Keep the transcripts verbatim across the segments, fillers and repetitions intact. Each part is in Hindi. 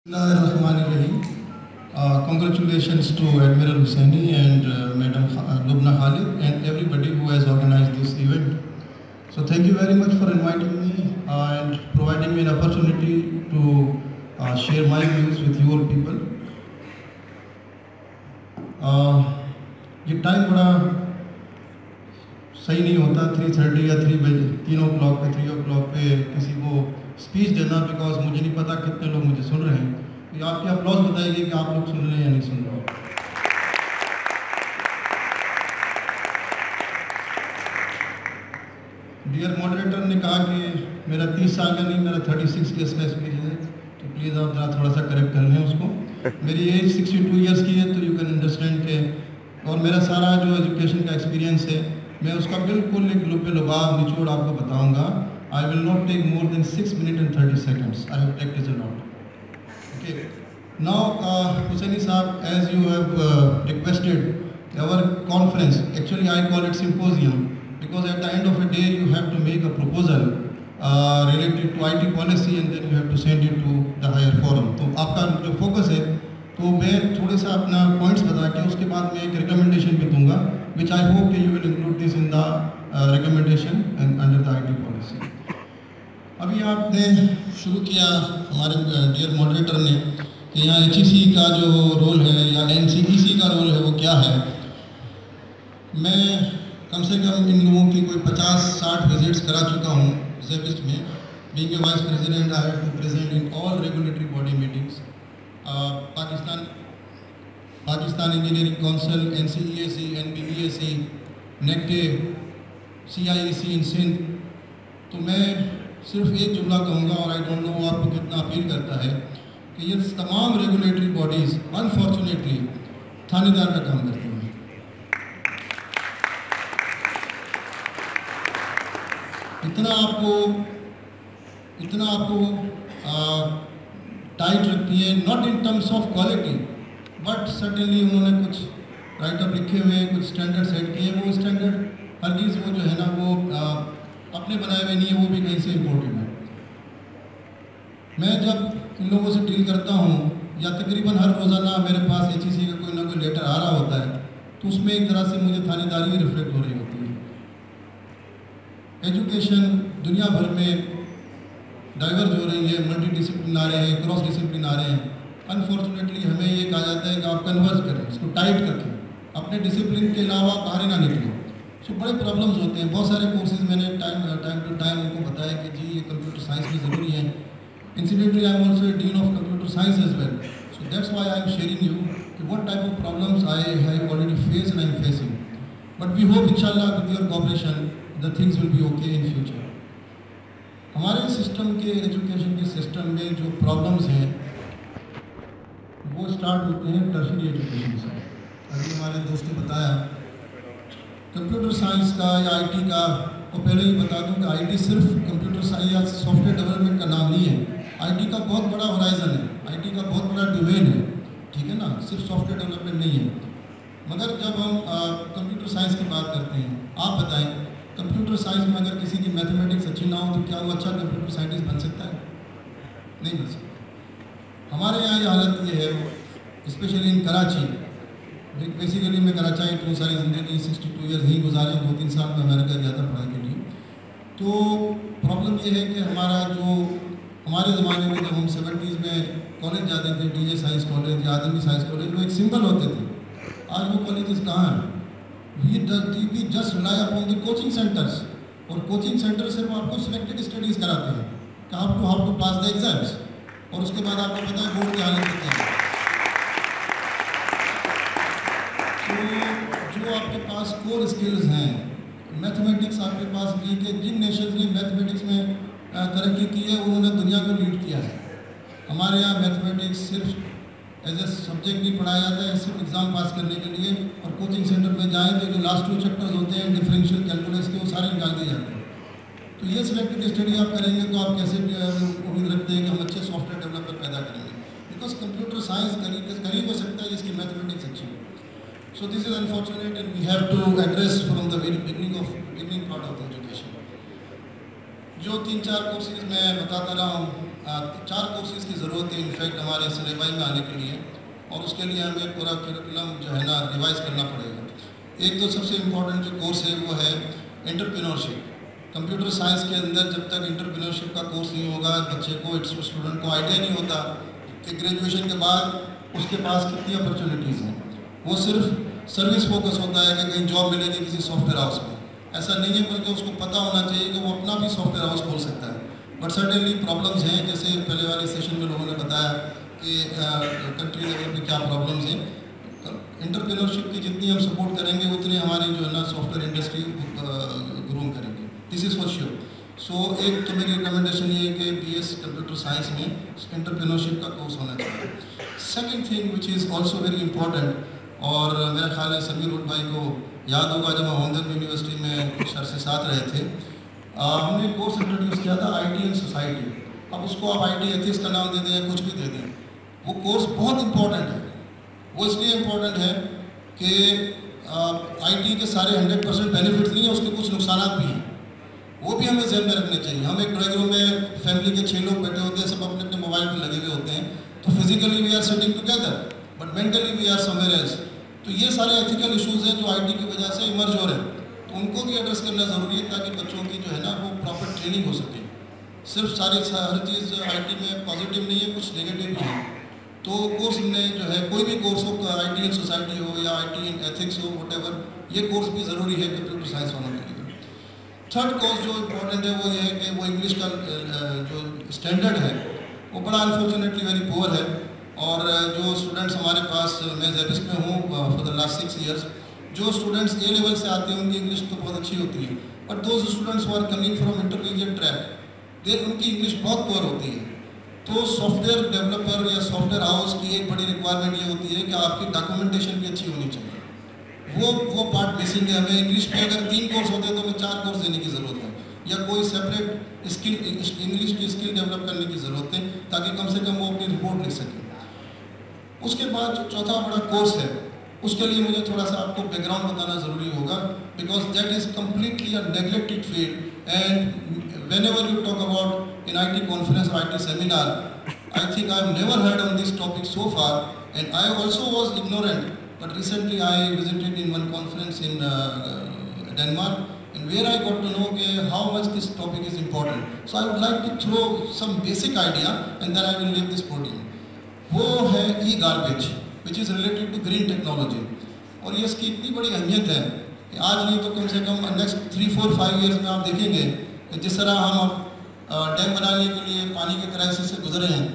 Bismillahirrahmanirrahim. Uh, congratulations to Admiral Hussaini and uh, Madam uh, Lubna Khalid and everybody who has organized this event. So thank you very much for inviting me uh, and providing me an opportunity to uh, share my views with you all people. Uh, ये टाइम बड़ा सही नहीं होता थ्री थर्टी या थ्री बजे तीन ओ क्लॉक पे थ्री ओ क्लॉक पे किसी को स्पीच देना, बिकॉज मुझे नहीं पता कितने लोग मुझे सुन रहे हैं। तो आपके अप्लॉज बताइए कि आप लोग सुन रहे हैं या नहीं सुन रहे। डियर मॉडरेटर ने कहा कि मेरा तीस साल का नहीं, मेरा थर्टी सिक्स ईयर्स का एक्सपीरियंस है, तो प्लीज़ आप जरा थोड़ा सा करेक्ट कर लें उसको। मेरी एज सिक्सटी टू ईयर्स की है, तो यू कैन अंडरस्टैंड के, और मेरा सारा जो एजुकेशन का एक्सपीरियंस है मैं उसका बिल्कुल एक लुबे लुबाब निचोड़ आपको बताऊंगा। I will not take more than six minutes and thirty seconds. I have practiced a lot. Okay. Now, uh, Hussaini Saab, as you have uh, requested our conference, actually I call it symposium, because at the end of the day you have to make a proposal uh, related to I T policy and then you have to send it to the higher forum. तो आपका जो focus है, तो मैं थोड़े सा अपना points बता के उसके बाद मैं एक recommendation भी दूँगा, which I hope that you will include this in the uh, recommendation and under the I T policy. अभी आपने शुरू किया हमारे डियर मॉडरेटर ने कि यहाँ एच ई सी का जो रोल है या एन सी ई सी का रोल है वो क्या है। मैं कम से कम इन लोगों की कोई पचास साठ विजिट्स करा चुका हूँ रिजर्विस्ट में। Being a vice president I have to present in all regulatory body meetings, Pakistan Pakistan engineering council, N C E A C, N B E A C, नेक्टे, C I E C in Sindh. तो मैं सिर्फ एक जुमला कहूँगा और आई डोंट नो वो आपको कितना अपील करता है कि ये तमाम रेगुलेटरी बॉडीज़ अनफॉर्चुनेटली थानेदार का काम करती हैं। इतना आपको इतना आपको टाइट रखती है, not in terms of quality but certainly उन्होंने कुछ राइटअप लिखे हुए हैं, कुछ स्टैंडर्ड सेट किए। वो स्टैंडर्ड हर चीज़ वो जो है ना वो आ, अपने बनाए हुए नहीं है, वो भी कहीं से इम्पोर्टेड है। मैं जब इन लोगों से डील करता हूँ या तकरीबन हर रोज़ाना मेरे पास एच ई सी का कोई ना कोई लेटर आ रहा होता है, तो उसमें एक तरह से मुझे थानेदारी ही रिफ्लेक्ट हो रही होती है। एजुकेशन दुनिया भर में डाइवर्ज हो रही है, मल्टी डिसिप्लिन आ रहे हैं, क्रॉस डिसिप्लिन आ रहे हैं। अनफॉर्चुनेटली हमें ये कहा जाता है कि आप कन्वर्स करें, इसको टाइट रखें, अपने डिसिप्लिन के अलावा बाहर ना निकलें। सो so, बड़े प्रॉब्लम्स होते हैं। बहुत सारे कोर्सेज मैंने टाइम टाइम टू टाइम उनको बताया कि जी ये कंप्यूटर साइंस भी ज़रूरी है। Incidentally I am also dean of computer science as well, so that's why I am sharing you कि what type of problems I have already face and I am facing, but we hope इंशाल्लाह with your cooperation the things will be okay in future. हमारे सिस्टम के एजुकेशन के सिस्टम में जो प्रॉब्लम्स हैं वो स्टार्ट होते हैं टर्शियरी एजुकेशन से। अभी हमारे दोस्त ने बताया कंप्यूटर साइंस का या आईटी का, और पहले ही बता दूं कि आईटी सिर्फ कंप्यूटर साइंस या सॉफ्टवेयर डेवलपमेंट का नाम नहीं है। आईटी का बहुत बड़ा होराइजन है, आईटी का बहुत बड़ा डोमेन है, ठीक है ना, सिर्फ सॉफ्टवेयर डेवलपमेंट नहीं है। मगर जब हम कंप्यूटर साइंस की बात करते हैं, आप बताएं कंप्यूटर साइंस में अगर किसी की मैथमेटिक्स अच्छी ना हो तो क्या वो अच्छा कंप्यूटर साइंटिस्ट बन सकता है? नहीं बन सकता। हमारे यहाँ ये हालत ये है, स्पेशली इन कराची। बेसिकली मैं कराची इतनी सारी ज़िंदगी सिक्सटी टू ईयर्स ही गुजारे, दो तीन साल में अमेरिका गया था पढ़ाई के लिए। तो प्रॉब्लम ये है कि हमारा जो हमारे ज़माने में जब हम सेवेंटीज़ में कॉलेज जाते थे, डी जे साइंस कॉलेज या आदमी साइंस कॉलेज, वो एक सिंबल होते थे। आज वो कॉलेजेस कहाँ हैं? We we just rely upon the coaching centres, और कोचिंग सेंटर सिर्फ आपको सिलेक्टेड स्टडीज़ कराते हैं कि आप to how to pass the exams, और उसके बाद आपको पता है बोर्ड की हालत होती है। तो जो आपके पास कोर स्किल्स हैं, मैथमेटिक्स आपके पास वीक है। जिन नेशंस ने मैथमेटिक्स में तरक्की की है उन्होंने दुनिया को लीड किया है। हमारे यहाँ मैथमेटिक्स सिर्फ एज ए सब्जेक्ट नहीं पढ़ाया जाता है, सिर्फ एग्ज़ाम पास करने के लिए, और कोचिंग सेंटर में जाएँ तो जो लास्ट टू चैप्टर्स होते हैं डिफरेंशियल कैलकुलस के, वो सारे निकाल दिए जाते हैं। तो ये सिलेक्टेड स्टडी आप करेंगे तो आप कैसे उम्मीद रखते हैं कि हम अच्छे सॉफ्टवेयर डेवलपर पैदा करेंगे? बिकॉज कंप्यूटर साइंस कर ही हो सकता है जिसकी मैथमेटिक्स अच्छी हो। So this is unfortunate and we have to address from the very beginning of beginning part of the education. जो तीन चार कोर्सेज मैं बताता रहा हूँ, चार कोर्सेज की ज़रूरत है इनफैक्ट हमारे सिलेबस में आने के लिए, और उसके लिए हमें पूरा करिकुलम जो है ना रिवाइज करना पड़ेगा। एक तो सबसे इम्पोर्टेंट जो कोर्स है वो है एंटरप्रेन्योरशिप। कंप्यूटर साइंस के अंदर जब तक एंटरप्रेन्योरशिप का कोर्स नहीं होगा, बच्चे को स्टूडेंट को आइडिया नहीं होता कि ग्रेजुएशन के बाद उसके पास कितनी अपॉर्चुनिटीज़ हैं। वो सिर्फ सर्विस फोकस होता है कि कहीं जॉब मिलेगी किसी सॉफ्टवेयर हाउस में, ऐसा नहीं है, बल्कि उसको पता होना चाहिए कि वो अपना भी सॉफ्टवेयर हाउस खोल सकता है। बट सर्टेनली प्रॉब्लम्स हैं, जैसे पहले वाले सेशन में लोगों ने बताया कि कंट्री लेवल पे क्या प्रॉब्लम्स हैं। एंटरप्रेन्योरशिप की जितनी हम सपोर्ट करेंगे उतनी हमारी जो है ना सॉफ्टवेयर इंडस्ट्री ग्रूम करेंगे, this is for sure. So एक तो मेरी रिकमेंडेशन ये है कि बीएस कंप्यूटर साइंस में एंटरप्रेन्योरशिप का कोर्स होना चाहिए। Second thing which is also very important, और मेरा ख्याल है समीर रुट भाई को याद होगा जब हम होमदर्द यूनिवर्सिटी में कुछ अरसे साथ रहे थे, आ, हमने कोर्स इंट्रोड्यूस किया था आईटी एंड सोसाइटी। अब उसको आप आईटी एथिक्स का नाम दे दें, कुछ भी दे दें, वो कोर्स बहुत इंपॉर्टेंट है। वो इसलिए इम्पोर्टेंट है कि आईटी के सारे हंड्रेड परसेंट बेनिफिट्स नहीं है, उसके कुछ नुकसान भी हैं, वो भी हमें ध्यान में रखने चाहिए। हम एक ड्राइंग रूम में फैमिली के छः लोग बैठे होते हैं, सब अपने अपने मोबाइल पर लगे हुए होते हैं, तो physically we are sitting together but mentally we are somewhere else. तो ये सारे एथिकल इश्यूज़ हैं जो आईटी की वजह से इमर्ज हो रहे हैं, तो उनको भी एड्रेस करना ज़रूरी है ताकि बच्चों की जो है ना वो प्रॉपर ट्रेनिंग हो सके। सिर्फ सारी हर चीज़ आईटी में पॉजिटिव नहीं है, कुछ नेगेटिव भी है। तो कोर्स में जो है कोई भी कोर्स हो, आईटी एंड सोसाइटी हो या आईटी एंड एथिक्स हो, व्हाटएवर, ये कोर्स भी ज़रूरी है कंप्यूटर साइंस वालों के लिए। थर्ड कोर्स जो इम्पोर्टेंट है वो ये है कि वो इंग्लिश का जो स्टैंडर्ड है वो बड़ा अनफॉर्चुनेटली वेरी पुअर है, और जो स्टूडेंट्स हमारे पास, मैं जेबिस में हूँ for the last six years, जो स्टूडेंट्स ए लेवल से आते हैं उनकी इंग्लिश तो बहुत अच्छी होती है, but those students who are coming from intermediate track, there उनकी इंग्लिश बहुत पुअर होती है। तो सॉफ्टवेयर डेवलपर या सॉफ्टवेयर हाउस की एक बड़ी रिक्वायरमेंट ये होती है कि आपकी डॉक्यूमेंटेशन भी अच्छी होनी चाहिए। वो वो पार्ट मिसिंग है। हमें इंग्लिश में अगर तीन कोर्स होते हैं तो हमें चार कोर्स देने की ज़रूरत है, या कोई सेपरेट स्किल इंग्लिश की स्किल डेवलप करने की ज़रूरत है, ताकि कम से कम वो अपनी रिपोर्ट लिख सकें। उसके बाद जो चौथा बड़ा कोर्स है, उसके लिए मुझे थोड़ा सा आपको बैकग्राउंड बताना ज़रूरी होगा, because that is completely a neglected field, and whenever you talk about in I T conference or I T seminar, I think I have never heard on this topic so far, and I also was ignorant, but recently I visited in one conference in uh, uh, Denmark, and where I got to know okay, how much this topic is important. So I would like to throw some basic idea and then I will leave this podium. वो है e garbage which is related to green technology, और ये इसकी इतनी बड़ी अहमियत है कि आज नहीं तो कम से कम next three four five years में आप देखेंगे कि जिस तरह हम अब डैम बनाने के लिए पानी के क्राइसिस से गुजरे हैं,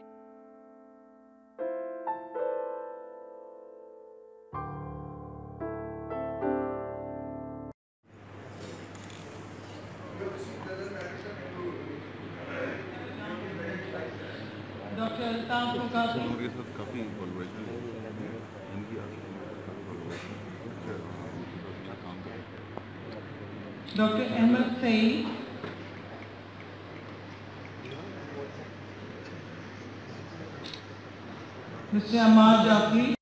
डॉक्टर अल्ताफ मुकाती, काफ़ी कोलैबोरेशन है इनकी, अच्छा काम कर डॉक्टर अहमद सईद, मिस्टर अमार जाफरी।